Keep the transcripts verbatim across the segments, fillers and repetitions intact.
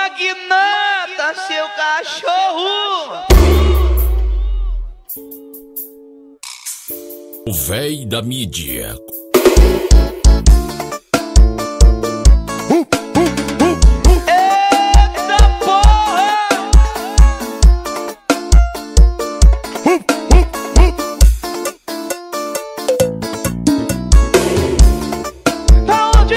Magnata, seu cachorro. O véi da mídia. Eita porra! Tá onde?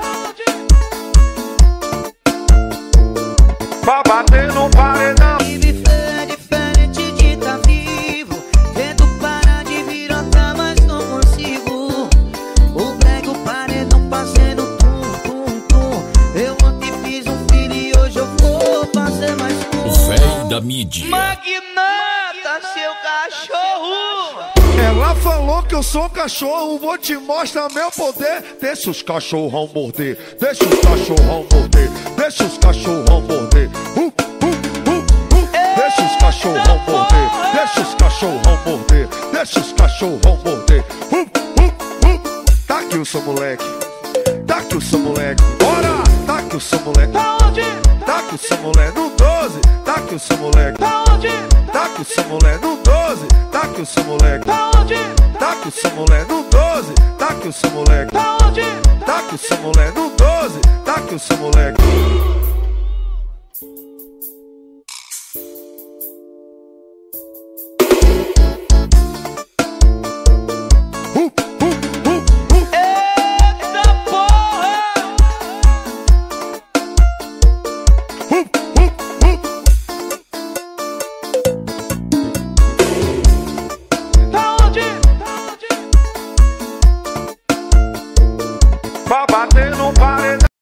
Pra bater no paredão. Viver é diferente de tá vivo. Tento parar de virotar, mas não consigo. O brega, o paredão fazendo tum, tum, tum. Eu ontem fiz um filho e hoje eu vou fazer mais um. O véi da mídia. Magnata, seu cachorro. Ela falou que eu sou um cachorro, vou te mostrar meu poder. Deixa os cachorrão morder, deixa os cachorrão morder, deixa os cachorrão morder. Uh, uh, uh, uh. Deixa os cachorrão morder, deixa os cachorrão morder, deixa os cachorrão morder. Uh, uh, uh. Tá aqui o seu moleque, tá aqui o seu moleque, bora! Tá aqui o seu moleque, Tá onde? tá aqui o seu moleque no doze, tá aqui o seu moleque. Tá onde? Tá aqui o seu moleque no doze, tá aqui o seu moleque. Tá onde? Tá aqui o seu moleque no doze, tá aqui o seu moleque. Tá onde? Tá aqui o seu moleque no doze, tá aqui o seu moleque. Uh, uh, uh, uh. Eita porra! Uh,